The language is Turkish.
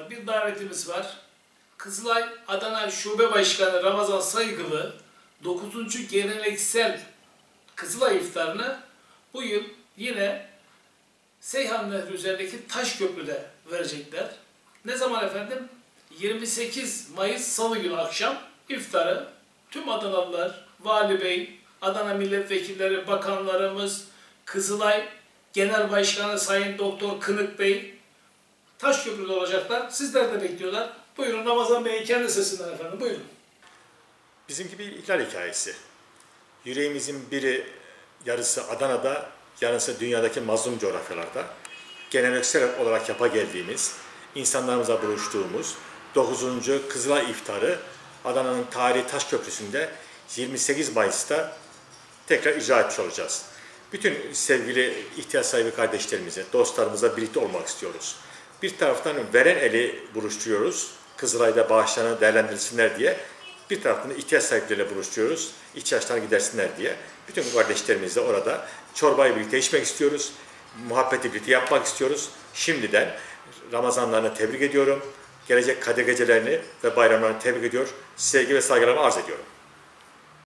var. Bir davetimiz var. Kızılay Adana Şube Başkanı Ramazan Saygılı 9. Geleneksel Kızılay iftarını bu yıl yine Seyhan Nehri üzerindeki Taşköprü'de verecekler. Ne zaman efendim? 28 Mayıs Salı günü akşam iftarı tüm Adanalılar, Vali Bey, Adana milletvekilleri, bakanlarımız, Kızılay Genel Başkanı Sayın Doktor Kınık Bey Taşköprü'de olacaklar. Sizler de bekliyorlar. Buyurun Ramazan Bey'in kendi sesinden efendim. Buyurun. Bizimki bir ihlal hikayesi. Yüreğimizin biri yarısı Adana'da, yarısı dünyadaki mazlum coğrafyalarda. Geleneksel olarak yapa geldiğimiz, insanlarımıza buluştuğumuz 9. Kızılay İftarı Adana'nın tarihi Taşköprüsü'nde 28 Mayıs'ta tekrar icra etmiş olacağız. Bütün sevgili ihtiyaç sahibi kardeşlerimize, dostlarımıza birlikte olmak istiyoruz. Bir taraftan veren eli buluşturuyoruz, Kızılay'da bağışlarını değerlendirsinler diye. Bir taraftan da ihtiyaç sahipleriyle buluşturuyoruz, ihtiyaçlarını gidersinler diye. Bütün kardeşlerimizle orada çorbayı birlikte içmek istiyoruz, muhabbeti birlikte yapmak istiyoruz. Şimdiden Ramazanlarını tebrik ediyorum, gelecek Kadir Gecelerini ve bayramlarını tebrik ediyor, sevgi ve saygılarımı arz ediyorum.